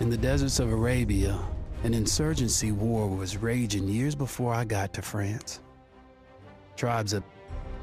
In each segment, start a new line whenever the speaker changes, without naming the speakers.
In the deserts of Arabia, an insurgency war was raging years before I got to France. Tribes of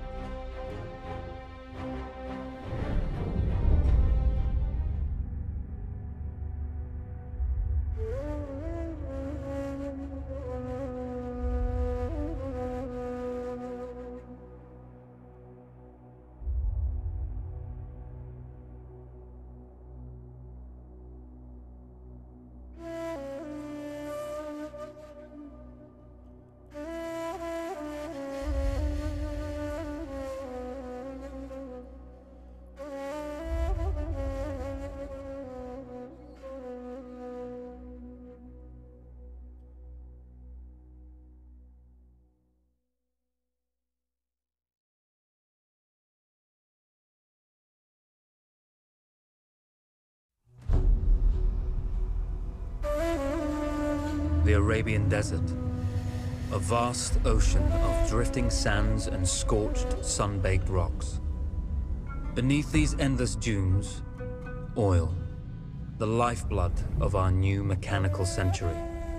the Arabian Desert, a vast ocean of drifting sands and scorched, sun-baked rocks. Beneath these endless dunes, oil, the lifeblood of our new mechanical century.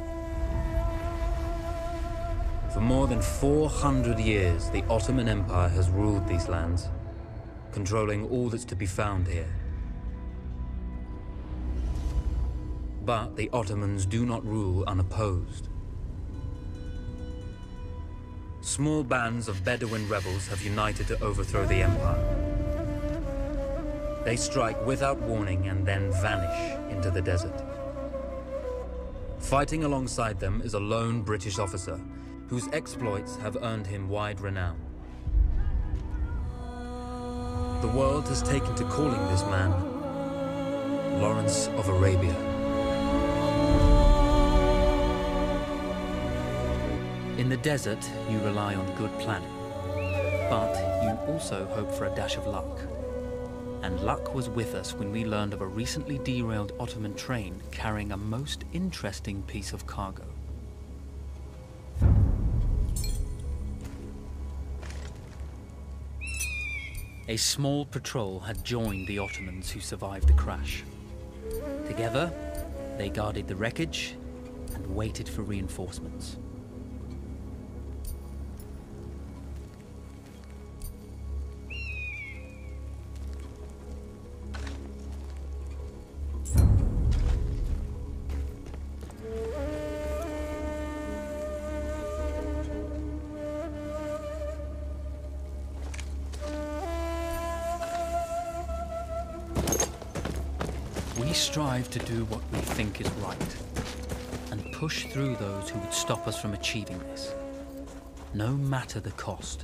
For more than 400 years, the Ottoman Empire has ruled these lands, controlling all that's to be found here. But the Ottomans do not rule unopposed. Small bands of Bedouin rebels have united to overthrow the empire. They strike without warning and then vanish into the desert. Fighting alongside them is a lone British officer whose exploits have earned him wide renown. The world has taken to calling this man Lawrence of Arabia. In the desert, you rely on good planning, but you also hope for a dash of luck. And luck was with us when we learned of a recently derailed Ottoman train carrying a most interesting piece of cargo. A small patrol had joined the Ottomans who survived the crash. Together, they guarded the wreckage and waited for reinforcements. We strive to do what we think is right, and push through those who would stop us from achieving this, no matter the cost.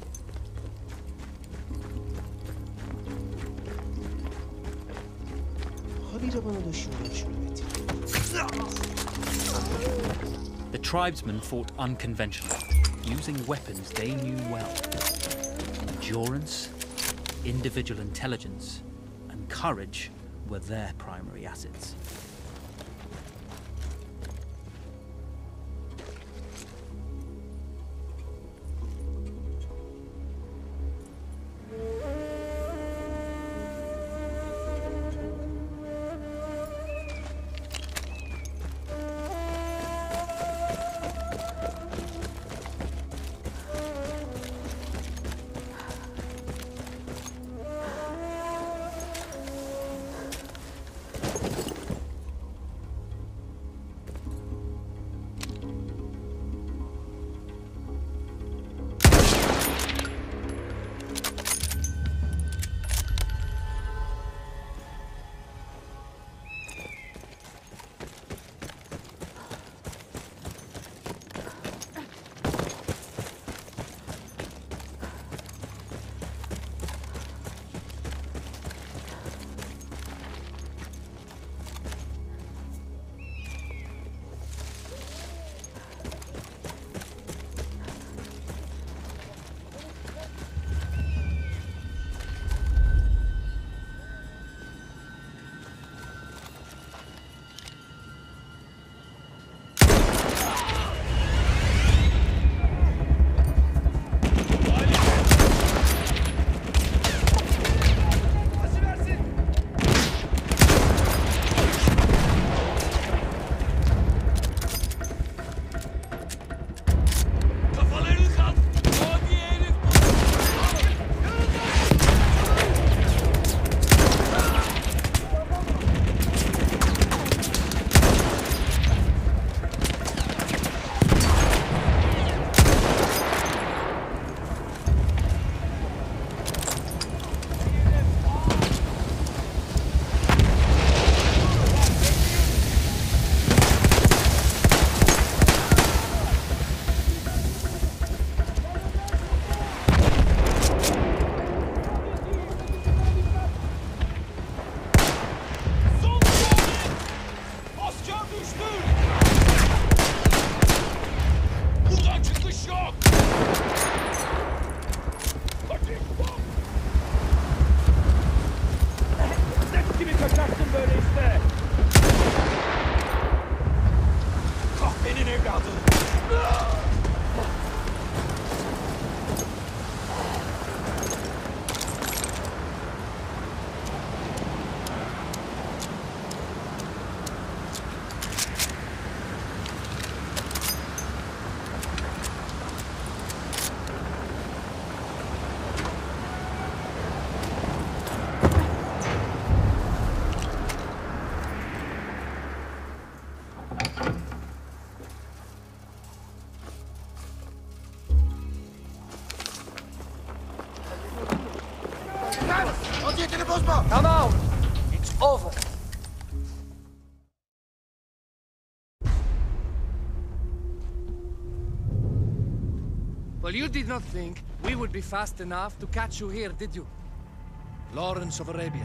The tribesmen fought unconventionally, using weapons they knew well. Endurance, individual intelligence, and courage were their primary assets.
Come out! It's over. Well, you did not think we would be fast enough to catch you here, did you? Lawrence of Arabia.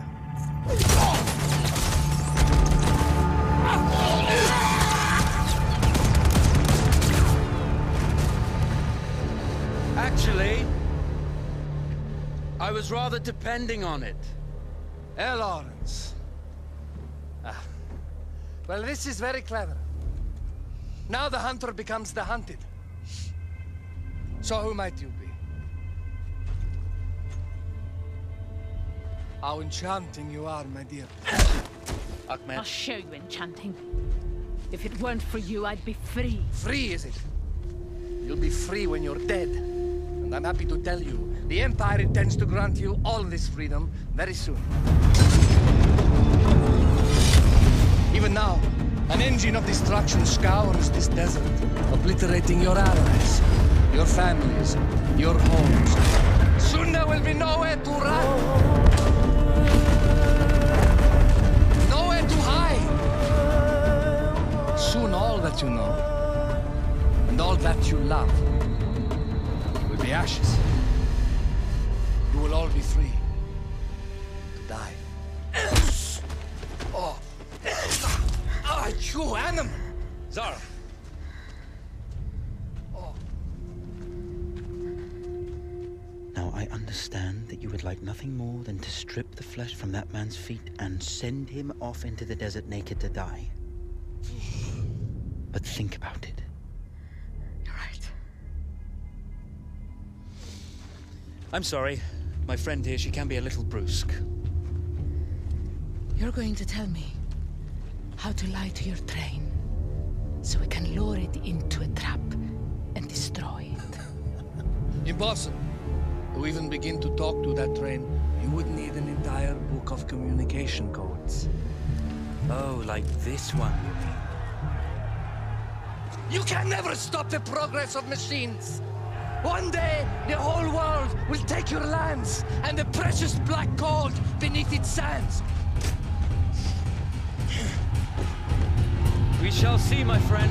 Actually, I was rather depending on it.
Lawrence. Well, this is very clever. Now the hunter becomes the hunted. So who might you be? How enchanting you are, my dear.
Ahmed.
I'll show you enchanting. If it weren't for you, I'd be free.
Free, is it? You'll be free when you're dead. And I'm happy to tell you, the Empire intends to grant you all this freedom very soon. Even now, an engine of destruction scours this desert, obliterating your allies, your families, your homes. Soon there will be nowhere to run. Nowhere to hide. Soon all that you know, and all that you love, will be ashes. You will all be free to die. Oh. Ah, you animal!
Zara.
Now, I understand that you would like nothing more than to strip the flesh from that man's feet and send him off into the desert naked to die. But think about it.
You're right.
I'm sorry. My friend here, she can be a little brusque.
You're going to tell me how to lie to your train, so we can lure it into a trap and destroy it.
Impossible. To even begin to talk to that train, you would need an entire book of communication codes.
Oh, like this one, you mean?
You can never stop the progress of machines. One day, the whole world will take your lands and the precious black gold beneath its sands.
We shall see, my friend.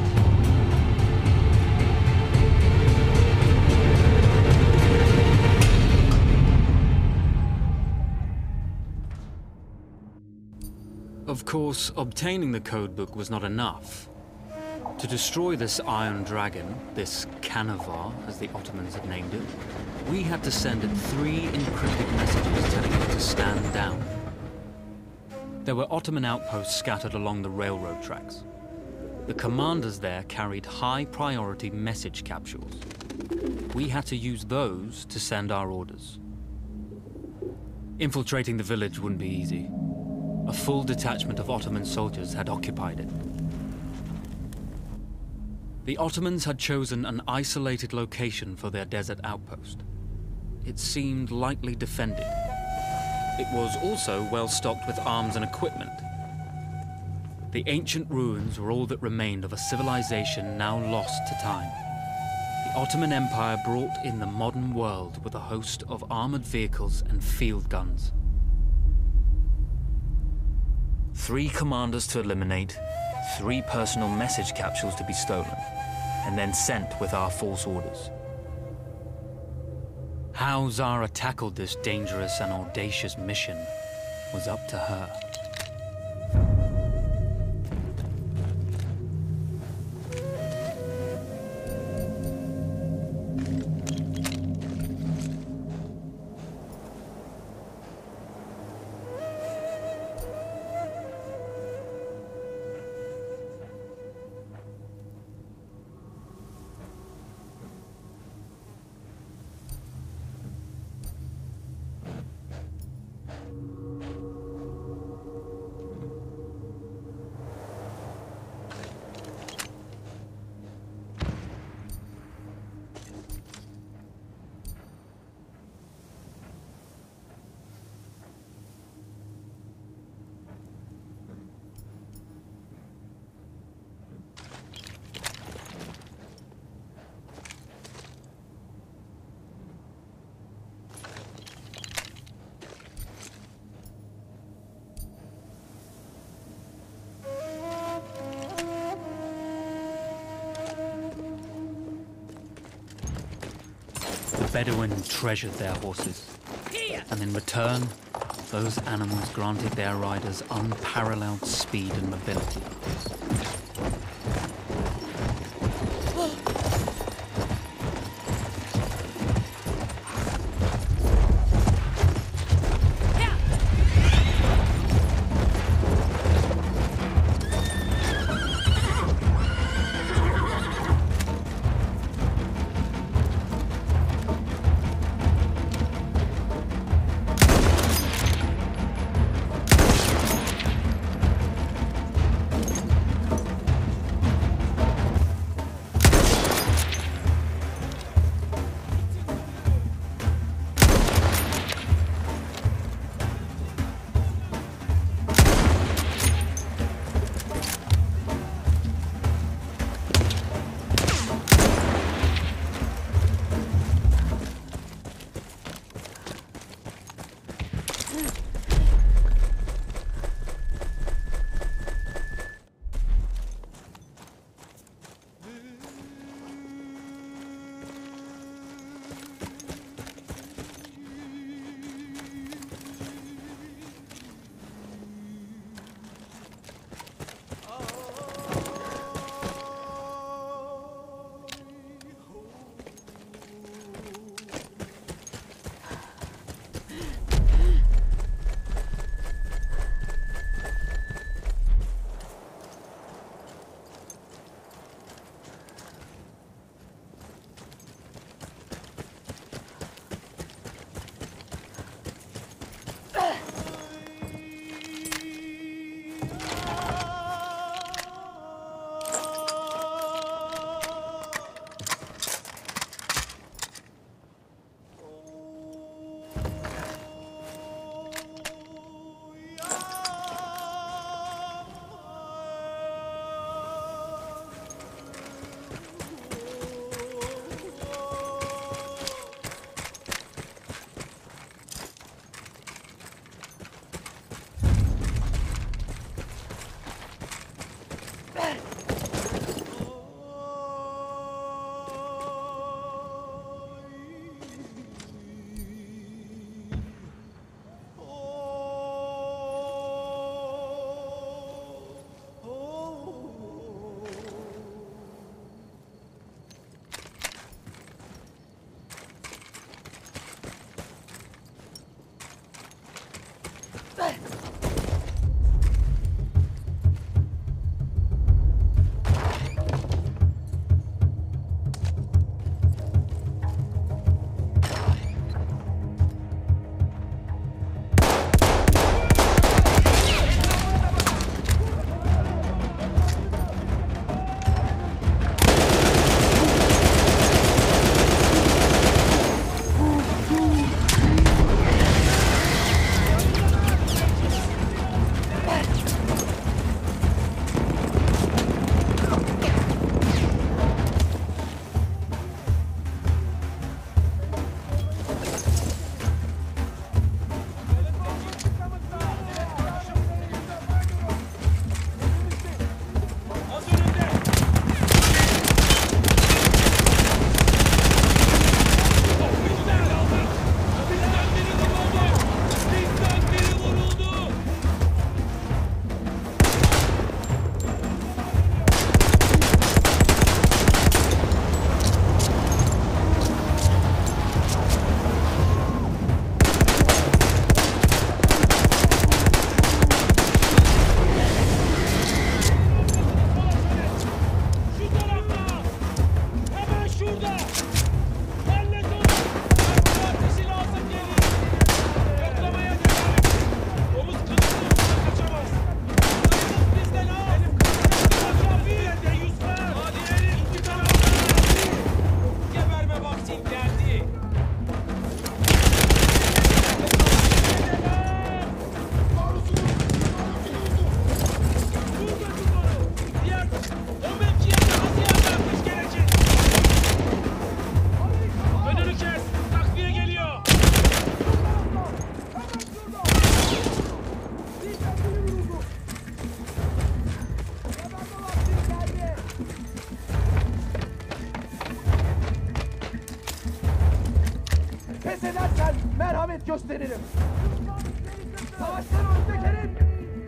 Of course, obtaining the codebook was not enough. To destroy this Iron Dragon, this Canavar, as the Ottomans had named it, we had to send it 3 encrypted messages telling it to stand down. There were Ottoman outposts scattered along the railroad tracks. The commanders there carried high-priority message capsules. We had to use those to send our orders. Infiltrating the village wouldn't be easy. A full detachment of Ottoman soldiers had occupied it. The Ottomans had chosen an isolated location for their desert outpost. It seemed lightly defended. It was also well stocked with arms and equipment. The ancient ruins were all that remained of a civilization now lost to time. The Ottoman Empire brought in the modern world with a host of armored vehicles and field guns. 3 commanders to eliminate, 3 personal message capsules to be stolen, and then sent with our false orders. How Zara tackled this dangerous and audacious mission was up to her. Bedouin treasured their horses, and in return, those animals granted their riders unparalleled speed and mobility.
gösteririm. Savaştan özdekerim.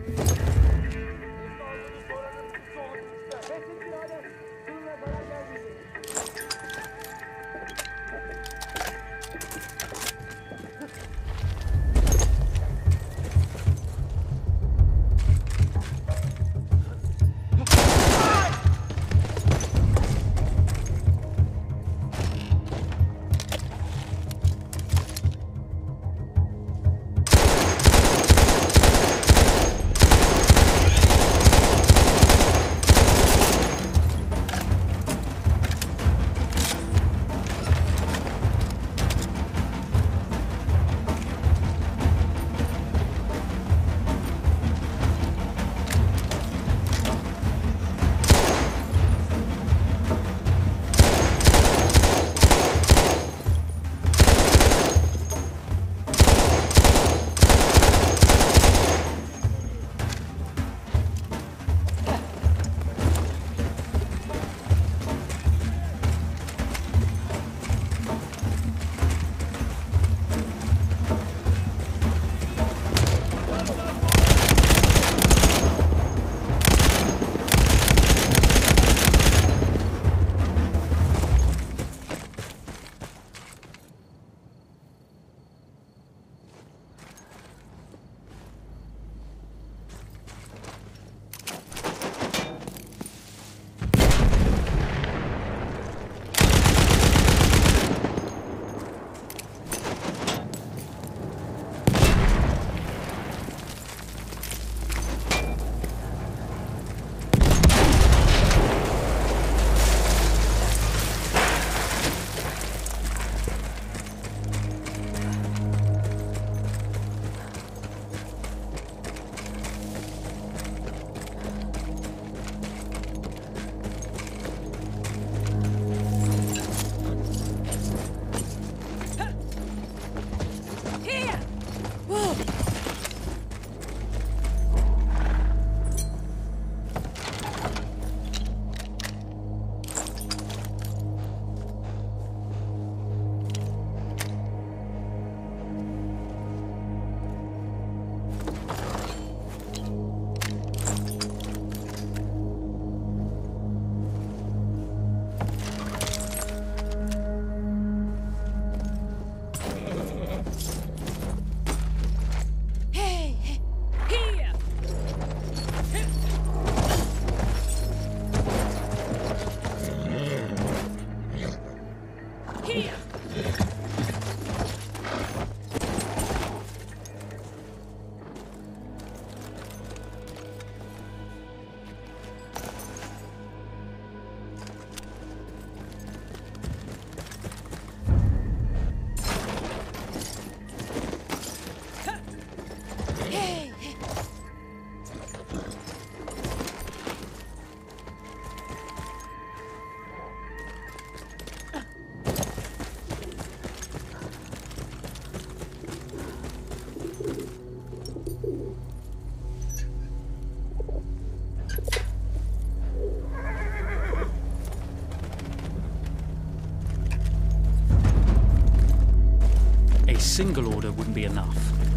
Single order wouldn't be enough.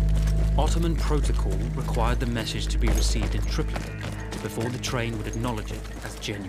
Ottoman protocol required the message to be received in triplicate before the train would acknowledge it as genuine.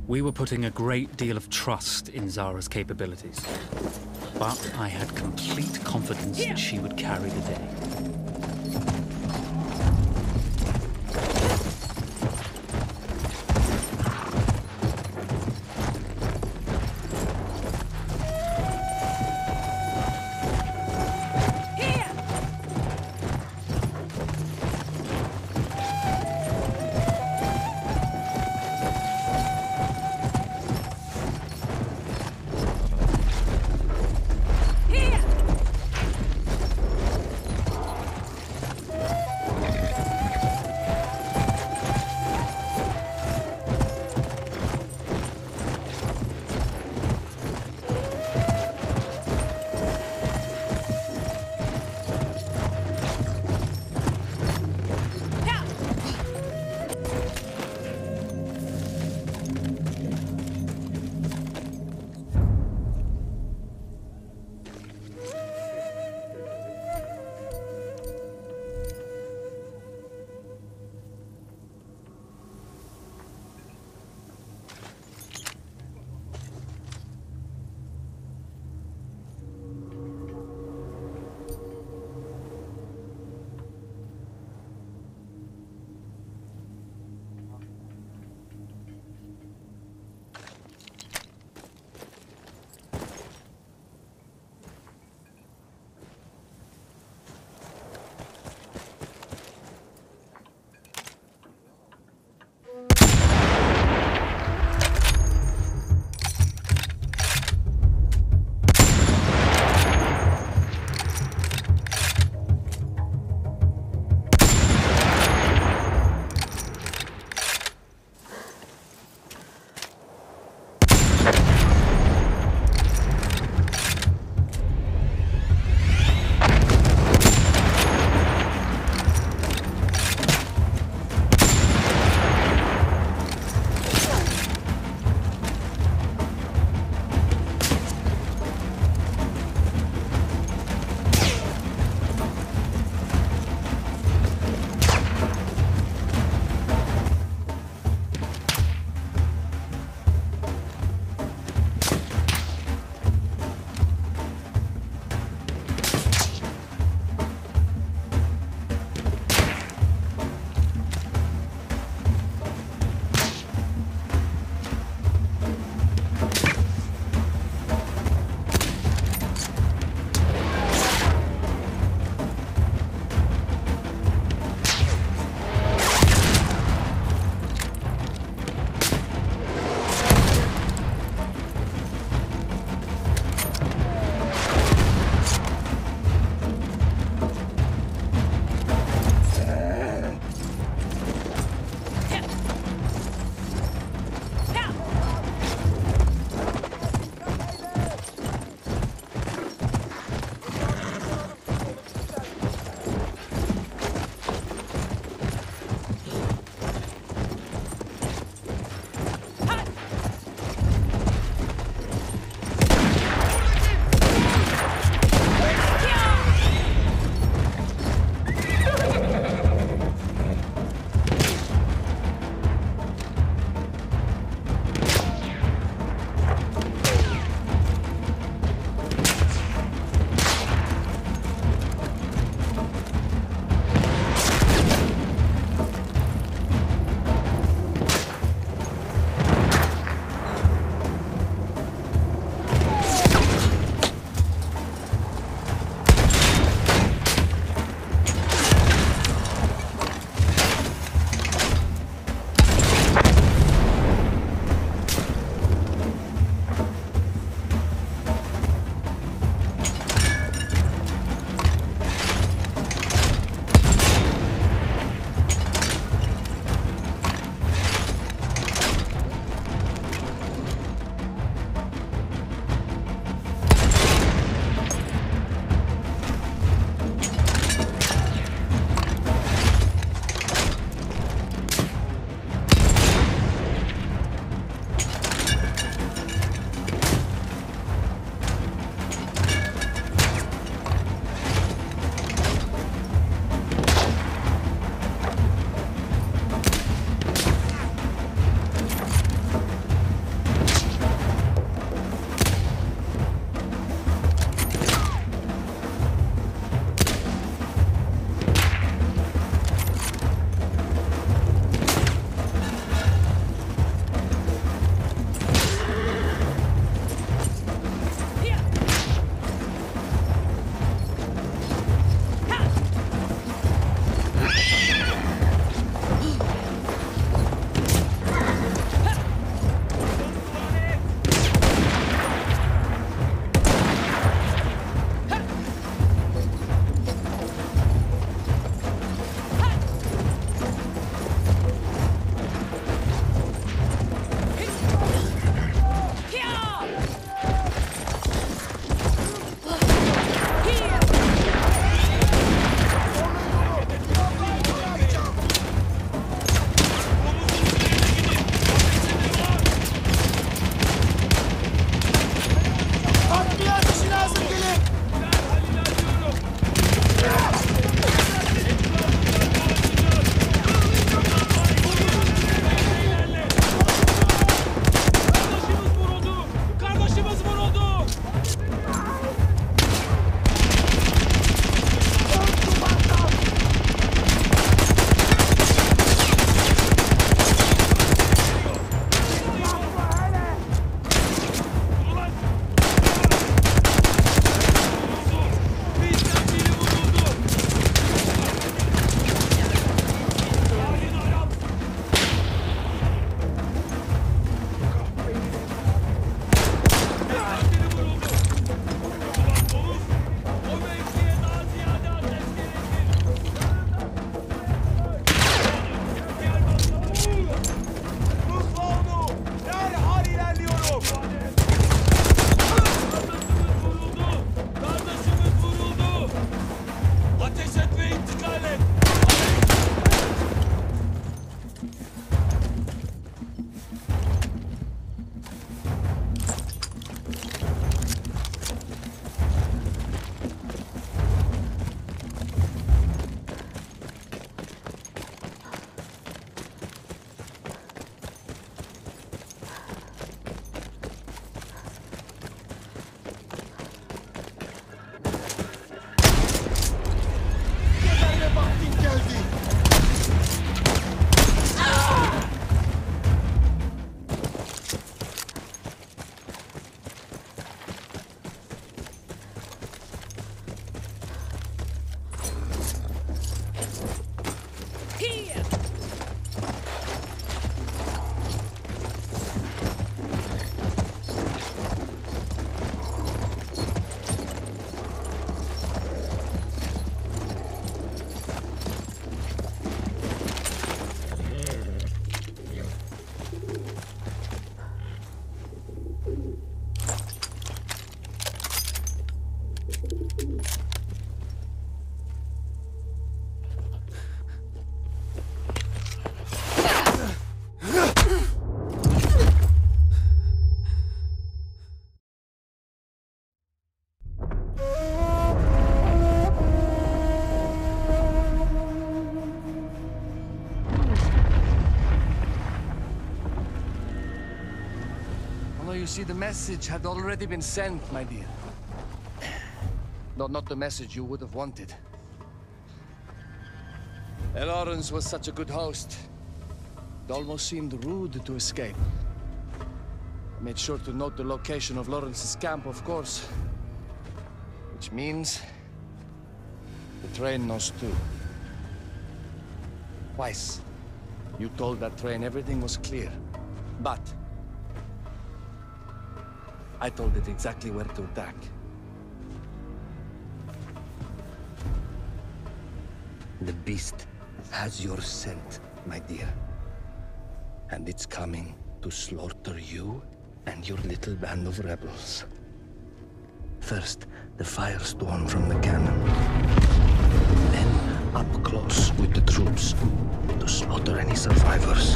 We were putting a great deal of trust in Zara's capabilities, but I had complete confidence that she would carry the day.
see, the message had already been sent, my dear. No, not the message you would have wanted. Lawrence was such a good host. It almost seemed rude to escape. I made sure to note the location of Lawrence's camp, of course. Which means... the train knows too. Twice, you told that train everything was clear. But... I told it exactly where to attack. The beast has your scent, my dear. And it's coming to slaughter you and your little band of rebels. First, the firestorm from the cannon. Then, up close with the troops, to slaughter any survivors.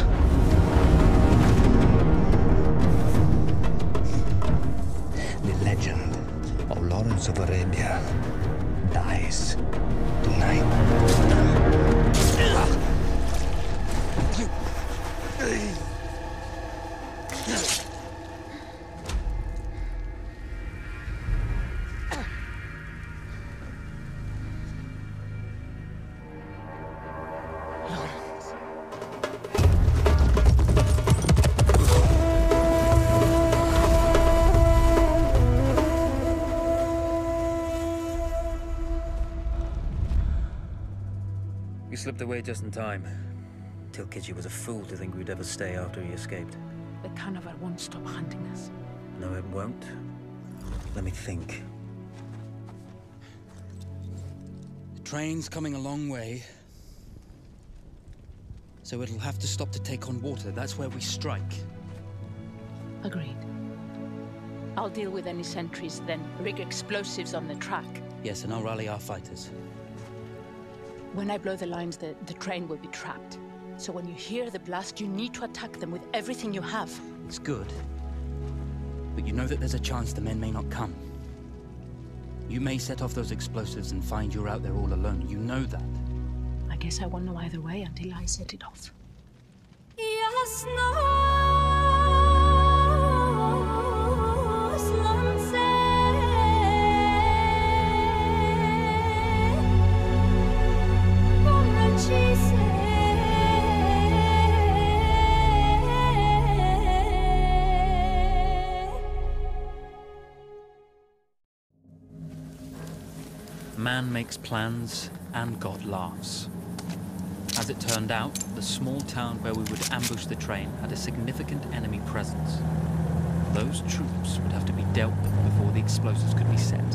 The legend of Lawrence of Arabia dies tonight.
You slipped away just in time. Tilkitchi was a fool to think we'd ever stay after he escaped.
The carnival won't stop hunting us.
No, it won't. Let me think.
The train's coming a long way. So it'll have to stop to take on water. That's where we strike.
Agreed. I'll deal with any sentries, then rig explosives on the track.
Yes, and I'll rally our fighters.
When I blow the lines, the train will be trapped. So when you hear the blast, you need to attack them with everything you have.
It's good. But you know that there's a chance the men may not come. You may set off those explosives and find you're out there all alone. You know that.
I guess I won't know either way until I set it off.
Man makes plans, and God laughs. As it turned out, the small town where we would ambush the train had a significant enemy presence. Those troops would have to be dealt with before the explosives could be set.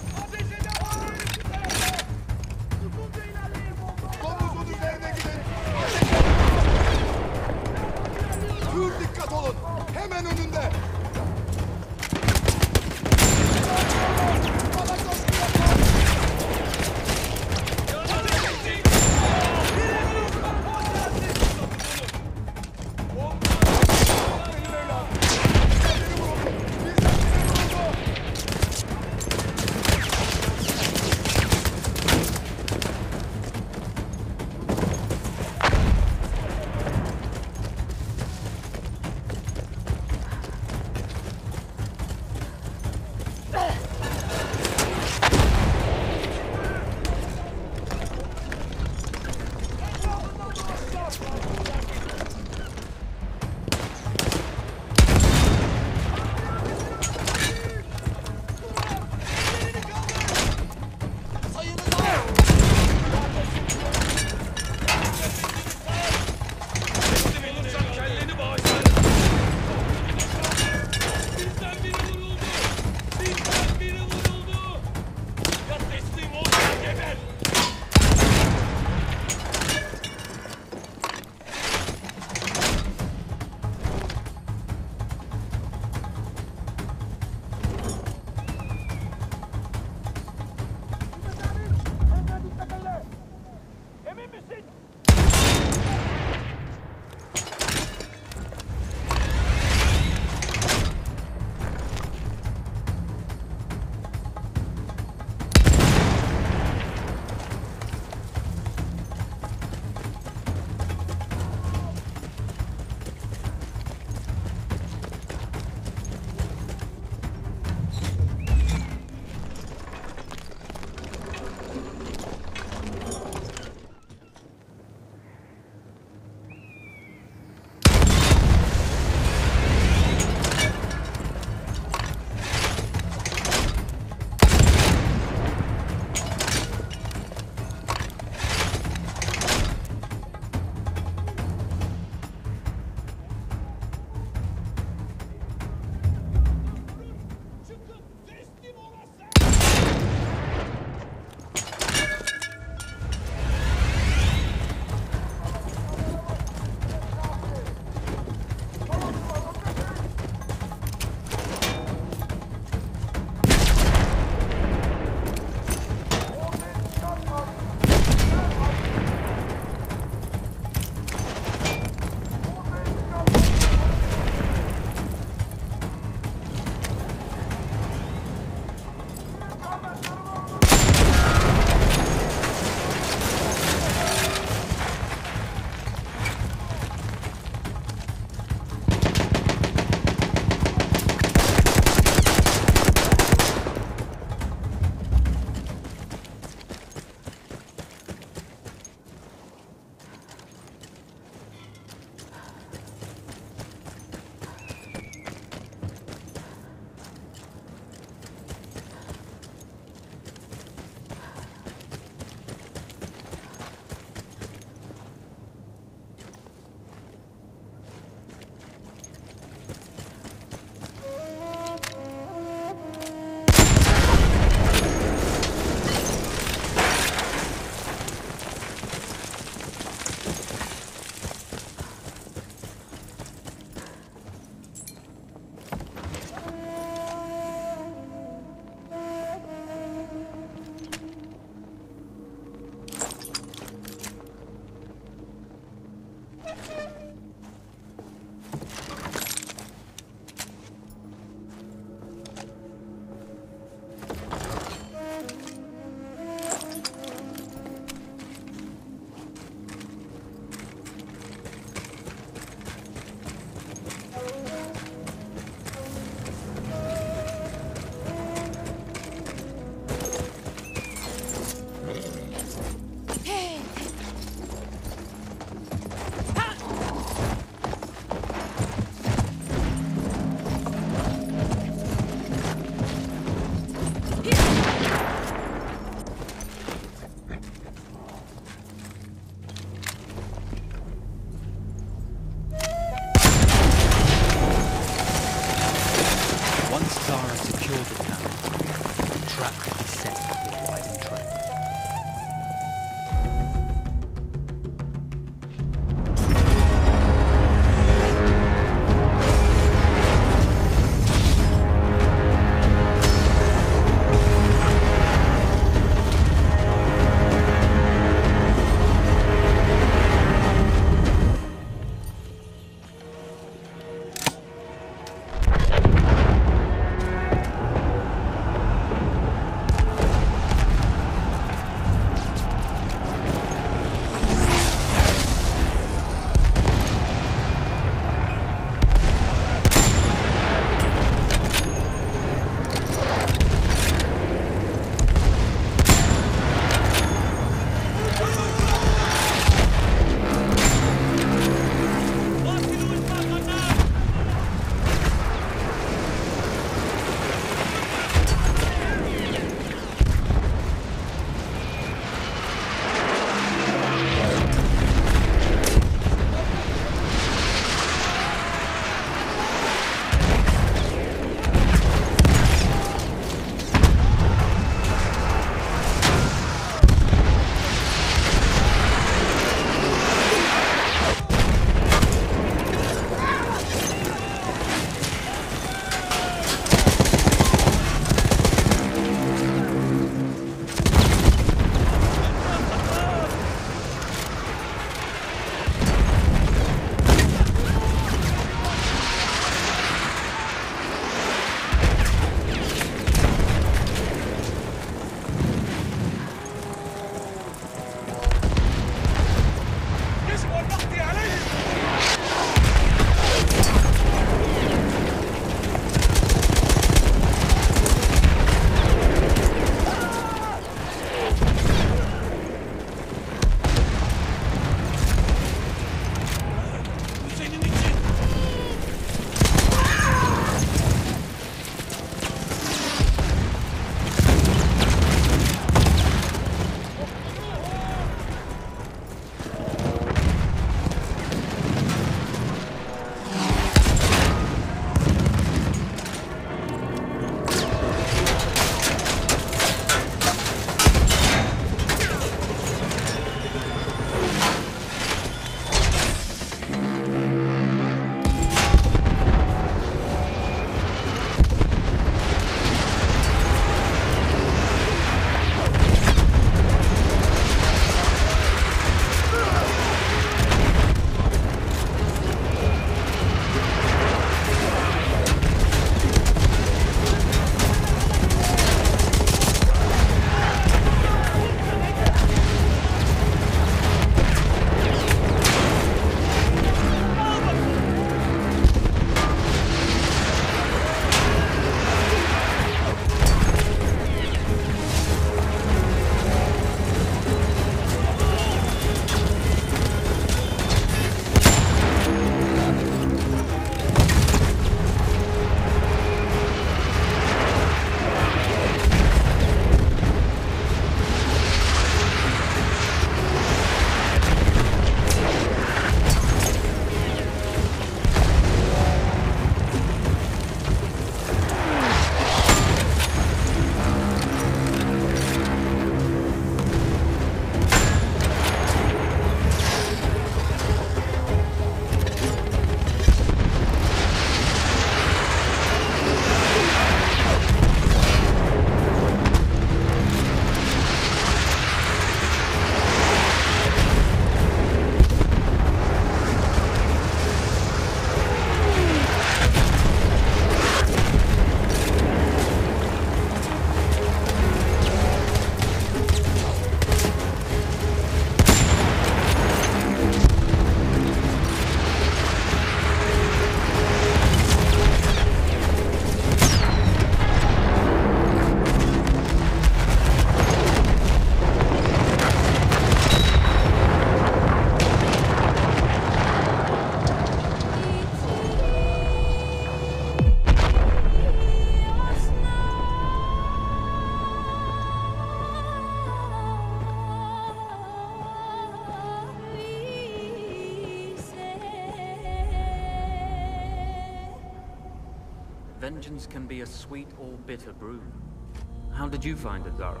vengeance can be a sweet or bitter brew. How did you find it, Zara?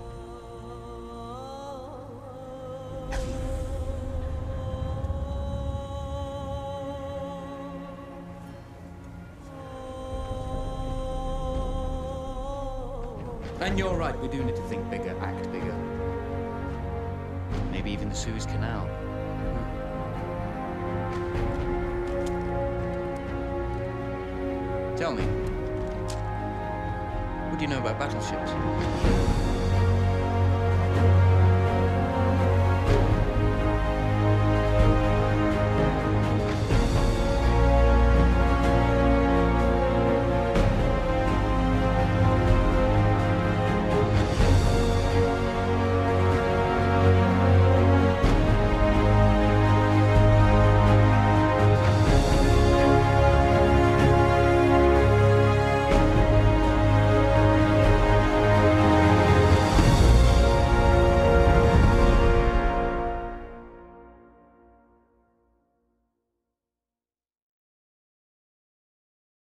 And you're right, we do need to think bigger, act bigger. Maybe even the Suez Canal. Tell me, what do you know about battleships?